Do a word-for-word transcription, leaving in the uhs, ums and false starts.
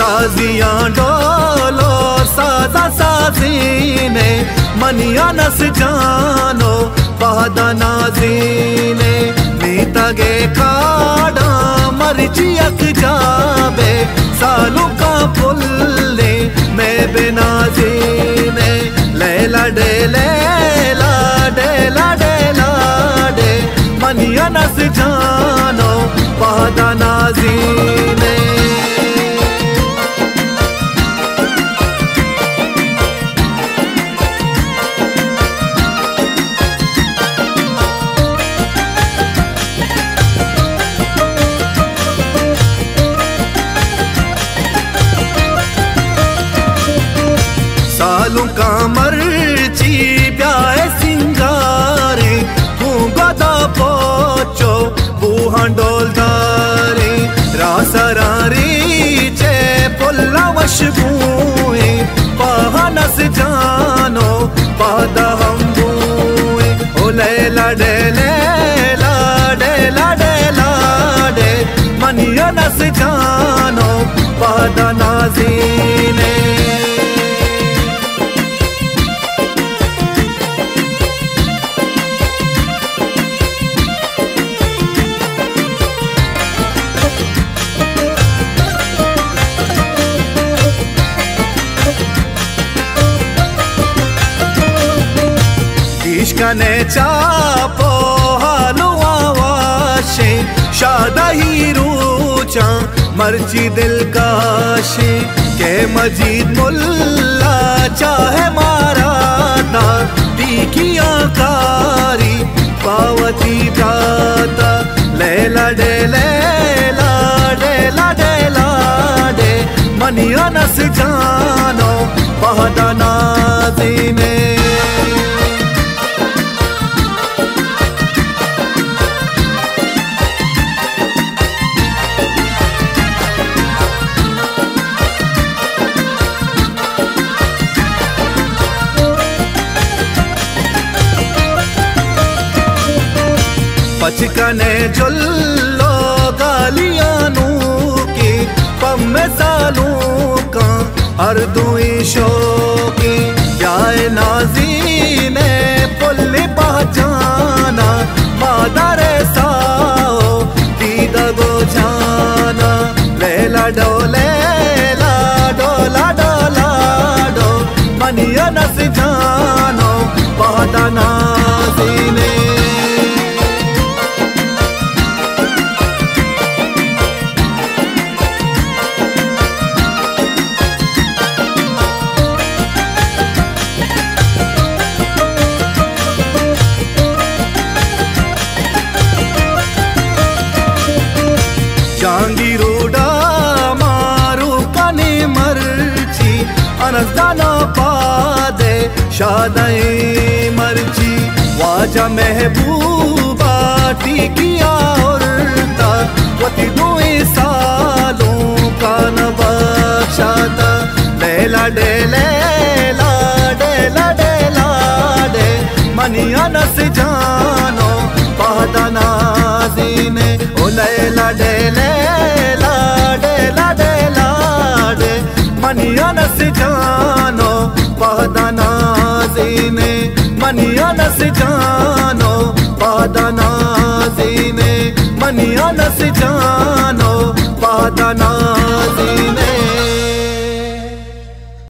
साजियां Dolo साजा साजीने मनिया नस जानो बहदा नाजीने नीता गे खाड़ा मर्जी अक जाबे सालों का पुल्ले मैं बेनाजीने लैला डे लैला डेला डेला डे मनिया नस जानो बहदा नाजीने सालों का मर्ची प्याए सिंगारे गदा पोचो बूहा डोलदारे रासरारी चे पुल्ला वशबुए पहानस जानो पादा हम बुए ओ लैला डे लैला डेला डेला डे मनिया नस जानो पादा नाजीने इश्कने चापो हालो आवाशे शादा ही रूचा मर्जी दिल काशे के मजीद मुल्ला चाहे मारा था तीखियां कारी पावती दाता लैला डे लैला डेला डेला डे मनिया नस जानो बहदा नाज़ीने पचकने जुल्लो गालियानू की पम्मे सालू का हर दुई शोकी जाए नाज़ीने पुल्ली पहचाना मादारे साओ दीदा गो जाना लैला डो लैला डोला डोला डो मनिया नस जानो बहदा नाज़ीने जांगीरोडा मारू कने मर्ची अनजाना पादे शादाए मर्ची वाजा महबूबा टिकिया औरता वती दुए सालों का नबाशाता लैला डे लैला डेला डेला डे मनिया नस जानो बहदा नाज़ीने ओ लैला डे लैला डेला डेला डे मनिया नस जानो बहदा नाज़ीने मनिया नस जानो बहदा नाज़ीने मनिया नस जानो बहदा नाज़ीने।